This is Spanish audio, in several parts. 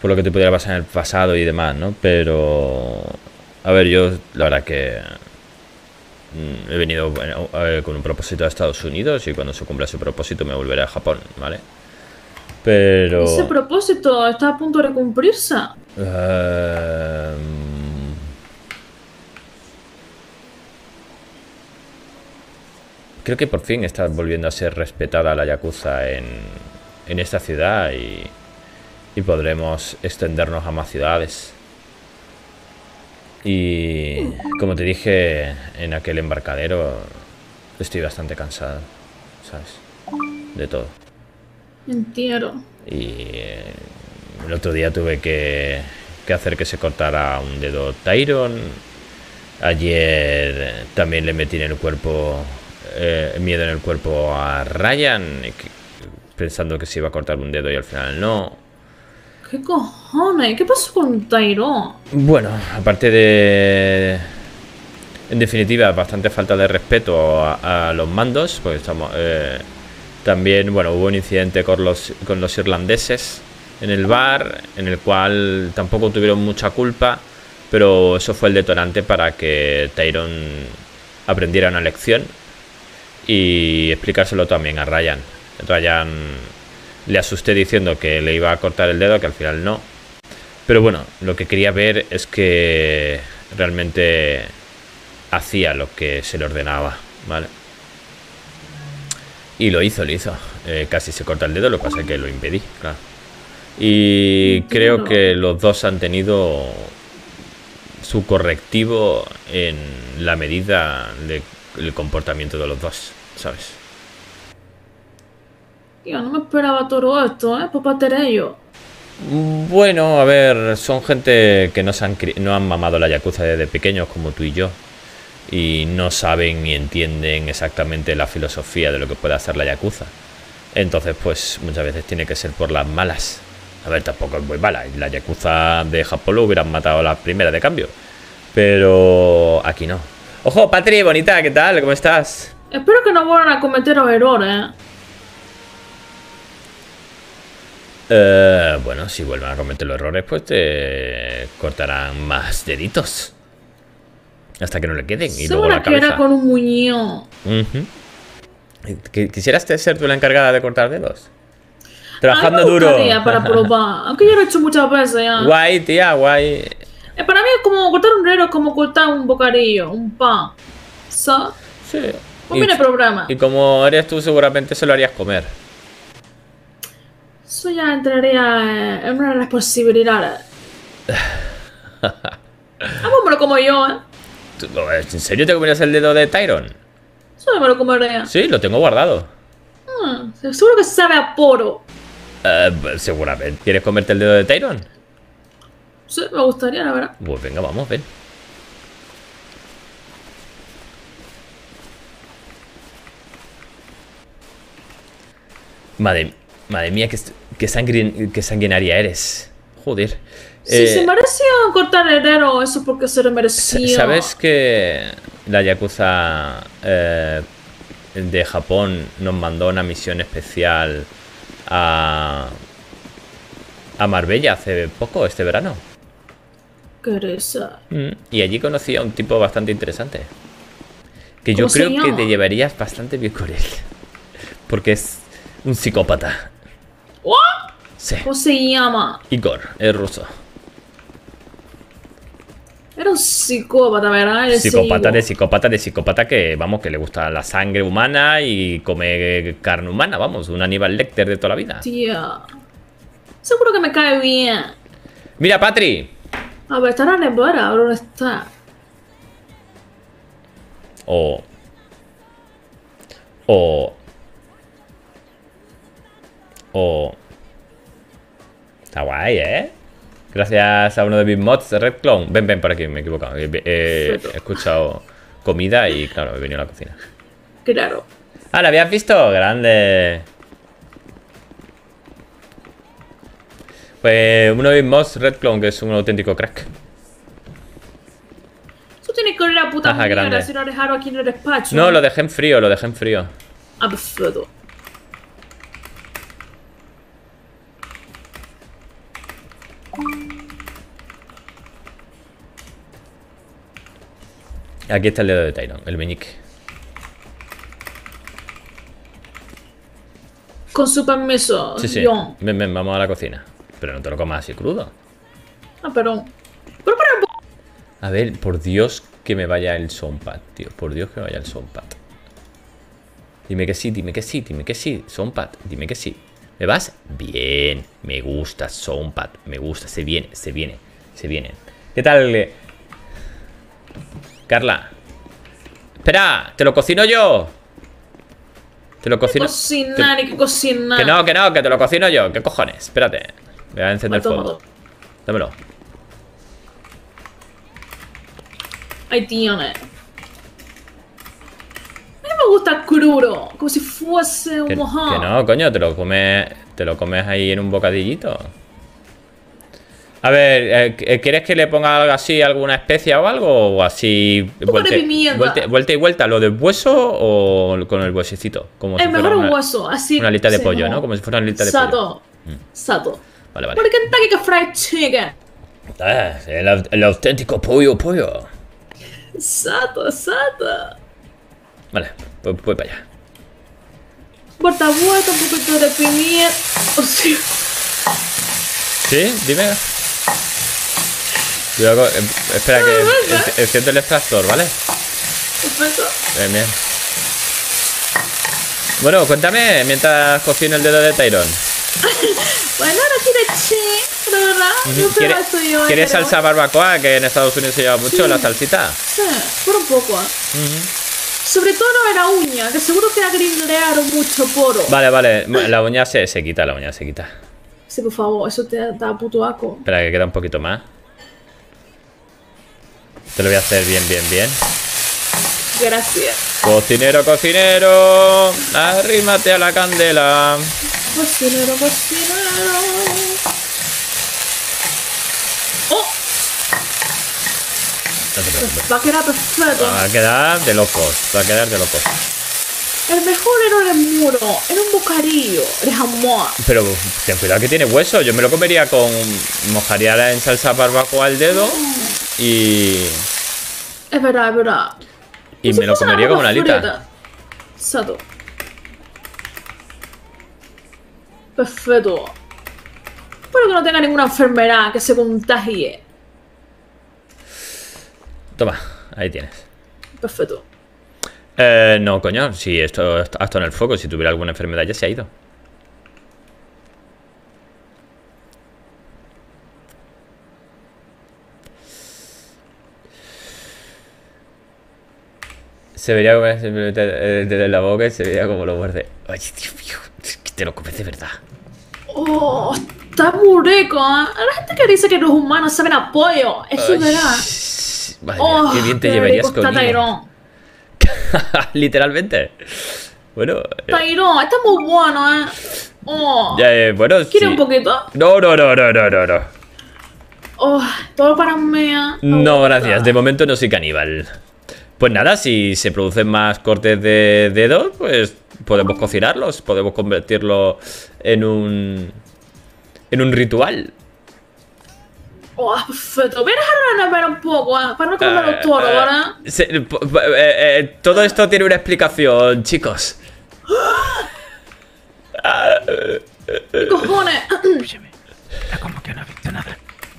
por lo que te pudiera pasar en el pasado y demás, ¿no? Pero... A ver, yo la verdad que... he venido con un propósito a Estados Unidos y cuando se cumpla ese propósito me volveré a Japón, ¿vale? Ese Pero... propósito está a punto de cumplirse. eh, creo que por fin está volviendo a ser respetada la Yakuza en esta ciudad y podremos extendernos a más ciudades. Y como te dije en aquel embarcadero, estoy bastante cansado, ¿sabes? De todo. Entiendo. Y el otro día tuve que hacer que se cortara un dedo Tyron. Ayer también le metí en el cuerpo miedo en el cuerpo a Ryan, pensando que se iba a cortar un dedo y al final no. ¿Qué cojones? ¿Qué pasó con Tyrone? Bueno, aparte de... En definitiva, bastante falta de respeto a los mandos, porque estamos... también, bueno, hubo un incidente con los irlandeses en el bar, en el cual tampoco tuvieron mucha culpa, pero eso fue el detonante para que Tyrone aprendiera una lección y explicárselo también a Ryan. Ryan le asusté diciendo que le iba a cortar el dedo, que al final no. Pero bueno, lo que quería ver es que realmente hacía lo que se le ordenaba, ¿vale? Y lo hizo, casi se corta el dedo, lo que pasa es que lo impedí, claro. Y creo que los dos han tenido su correctivo en la medida del comportamiento de los dos, ¿sabes? Tío, no me esperaba todo esto, por parte de ellos. Bueno, a ver, son gente que no han mamado la Yakuza desde pequeños como tú y yo. Y no saben ni entienden exactamente la filosofía de lo que puede hacer la Yakuza. Entonces, pues muchas veces tiene que ser por las malas. A ver, tampoco es muy mala. La Yakuza de Japón lo hubieran matado a la primera de cambio. Pero aquí no. ¡Ojo, Patri, bonita! ¿Qué tal? ¿Cómo estás? Espero que no vuelvan a cometer los errores, Bueno, si vuelven a cometer los errores, pues te cortarán más deditos. Hasta que no le queden. Y luego la cabeza. Era con un muñón. ¿Quisieras ser tú la encargada de cortar dedos? Trabajando duro. Para probar. Aunque yo lo he hecho muchas veces ya. Guay, tía, guay. Para mí es como cortar un dedo, como cortar un bocadillo, un pan. ¿Sabes? Sí. Pues viene el programa. Y como eres tú, seguramente se lo harías comer. Eso ya entraría en una de las posibilidades. Hagámoslo como yo, ¿En serio te comerías el dedo de Tyrone? Solo me lo comería. Sí, lo tengo guardado. Seguro que sabe a poro. Seguramente. ¿Quieres comerte el dedo de Tyrone? Sí, me gustaría, la verdad. Pues venga, vamos, ven. Madre mía, qué sanguinaria eres. Joder. Si se merecía cortar el dedo, eso porque se lo merecía. ¿Sabes que la Yakuza de Japón nos mandó una misión especial a Marbella hace poco, este verano? ¿Qué eres? Y allí conocí a un tipo bastante interesante. Que yo creo que te llevarías bastante bien con él. Porque es un psicópata. ¿What? Sí. ¿Cómo se llama? Igor, es ruso. Era un psicópata, ¿verdad? Psicópata que, vamos, que le gusta la sangre humana y come carne humana, vamos, un Aníbal Lecter de toda la vida. Tía. Seguro que me cae bien. Mira, Patri. A ver, está en la nevera, ¿dónde está? Está guay, ¿eh? Gracias a uno de mis mods de Red Clone. Ven por aquí, me he equivocado. He escuchado comida y, claro, he venido a la cocina. Claro. Ah, ¿la habías visto? Grande. Pues uno de mis mods, Red Clone, que es un auténtico crack. Eso tiene que ir a la puta mierda grande. si lo dejaron aquí en el despacho. No, lo dejé en frío, Ah, perfecto. Aquí está el dedo de Tyron, el meñique. Con su permiso, Sí, sí. John. Ven, ven, vamos a la cocina. Pero no te lo comas así crudo. Ah, perdón. Pero para un poco. A ver, por Dios que me vaya el soundpad, tío. Por Dios que me vaya el soundpad. Dime que sí, dime que sí, dime que sí. Soundpad, dime que sí. ¿Me vas? Bien. Me gusta soundpad. Me gusta. Se viene, se viene, se viene. ¿Qué tal, Carla? Espera, te lo cocino yo. Te lo cocino. Cocinar y que cocinar. Que no, que te lo cocino yo. ¿Qué cojones? Espérate. Voy a encender el fuego. Dámelo. Ahí tiene. A mí me gusta crudo, como si fuese un Que mojado. no, coño, te lo comes ahí en un bocadillito. A ver, ¿quieres que le ponga algo así, alguna especia o algo? O así. Un poco de pimienta. Vuelta y vuelta, ¿lo de hueso o con el huesecito? Como si Es fuera mejor un una, hueso, así. una alita de sí, pollo, como- ¿no? Como si fuera una alita de pollo. Sato. Sato. Vale, vale. Por Kentucky que Fried Chicken. Ah, el auténtico pollo. Sato, sato. Vale, pues voy para allá. Vuelta, vuelta, un poquito de pimienta. Oh, sí. ¿Sí? Dime. Cuidado, espera que enciendo el extractor, ¿vale? Perfecto. Bien, bien. Bueno, cuéntame mientras cocino el dedo de Tyron. Bueno, ahora tiene chi, de verdad. Yo creo que estoy yo. ¿Quieres salsa barbacoa? Que en Estados Unidos se lleva mucho la salsita. Sí, por un poco. Sobre todo en la uña, que seguro que agrilearon mucho poro. Vale, vale. La uña se quita, la uña se quita. Sí, por favor, eso te da puto asco. Espera, que queda un poquito más. Te lo voy a hacer bien, bien, bien. Gracias. Cocinero, cocinero, arrímate a la candela. Cocinero, cocinero. ¡Oh! No te preocupes. Va a quedar perfecto. Va a quedar de locos. Va a quedar de locos. El mejor era el muro, era un bocadillo de jamón. Pero ten cuidado que tiene hueso. Yo me lo comería con. Mojaría en salsa barbacoa el dedo. Y. Es verdad, es verdad. Y me lo comería como una alita. Sato. Perfecto. Espero que no tenga ninguna enfermedad que se contagie. Toma, ahí tienes. Perfecto. No, coño, si esto está en el fuego, si tuviera alguna enfermedad ya se ha ido. Se vería como desde la boca y se vería como lo muerde. Ay, Dios mío, es que te lo comes de verdad. Oh, está muy rico, ¿eh? La gente que dice que los humanos saben a pollo, eso es verdad. Madre mía, qué bien te llevarías rico está conmigo. Tyrone. Literalmente. Bueno, Tyrone, está muy bueno, ¿eh? Oh. bueno, ¿Quiere sí. un poquito? No. Oh, todo para mí, ¿eh? No, gracias. De momento no soy caníbal. Pues nada, si se producen más cortes de dedos, pues podemos cocinarlos. Podemos convertirlo en un ritual. Oh, perfecto. Voy a dejarlo en la nevera un poco, ¿eh? Para no comerlo todo, ¿verdad? Todo esto tiene una explicación, chicos. ¿Qué cojones? Como que no he visto nada.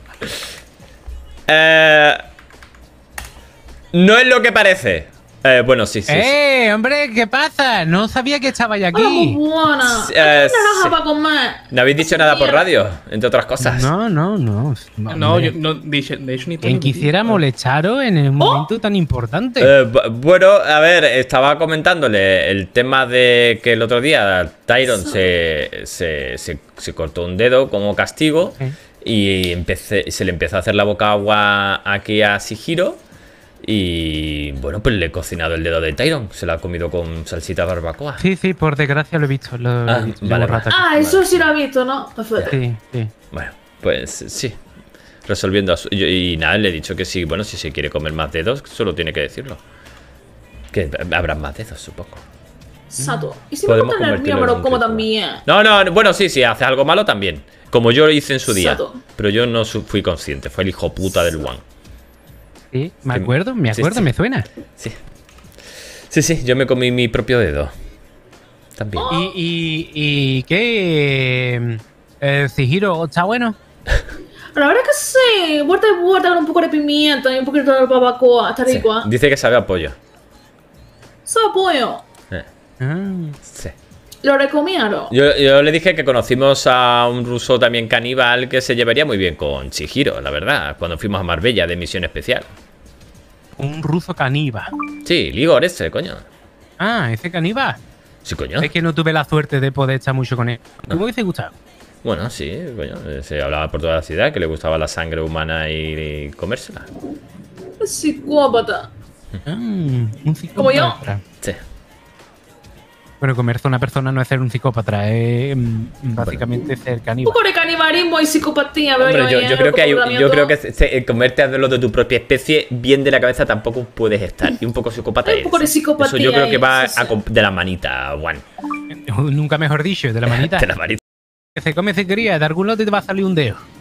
No es lo que parece. Bueno, sí. Hombre, ¿qué pasa? No sabía que estabais Hola, muy aquí. buena. Sí, Hay una naranja sí. para comer. No habéis dicho nada por radio, entre otras cosas. No. No, Hombre, yo no, de hecho ni quien quisiera molestaros en el momento tan importante. Bueno, a ver, estaba comentándole el tema de que el otro día Tyron se cortó un dedo como castigo. Sí. Y se le empezó a hacer la boca agua aquí a Shihiro. Y bueno, pues le he cocinado el dedo de Tyron. Se lo ha comido con salsita barbacoa. Sí, por desgracia lo he visto. Vale. Eso sí lo ha visto, ¿no? Perfecto. Sí. Bueno, pues sí. Resolviendo. Y nada, le he dicho que sí. Bueno, si se quiere comer más dedos, solo tiene que decirlo. Que habrá más dedos, supongo. Sato. Y si Podemos me gusta el mío, convertirlo en pero un como ritual. también. No, bueno, sí, hace algo malo también. Como yo lo hice en su día. Sato. pero yo no fui consciente. Fue el hijo puta del One. Sí, me acuerdo, Sí. me suena. Sí. Sí, yo me comí mi propio dedo. También. ¿Y qué? Chihiro, ¿está bueno? La verdad es que sí, vuelta y vuelta con un poco de pimienta y un poquito de barbacoa, está Sí. rico, ¿eh? Dice que sabe a pollo. Sabe pollo. Sí. Lo recomiendo. Yo le dije que conocimos a un ruso también caníbal que se llevaría muy bien con Chihiro, la verdad, cuando fuimos a Marbella de misión especial. Un ruso caníbal. Sí, Ligor ese, coño. Ah, ese caníbal. Sí, coño. Es que no tuve la suerte de poder estar mucho con él. No. ¿Cómo hubiese gustado? Bueno, sí, coño. Se hablaba por toda la ciudad que le gustaba la sangre humana y comérsela. Es psicópata. Un psicópata. Como yo. Sí. Bueno, comerse a una persona no es ser un psicópata, es básicamente ser Un caníbal. poco de canibalismo y psicopatía, veo Hombre, yo, yo creo que comportamiento. comerte a los de tu propia especie bien de la cabeza tampoco puedes estar. Y un poco psicópata Hay un poco de eres. psicopatía Eso yo creo que ahí, va sí, sí. de la manita, Juan. Nunca mejor dicho, de la manita. De la manita. Que se come se cría, de algún lado te va a salir un dedo.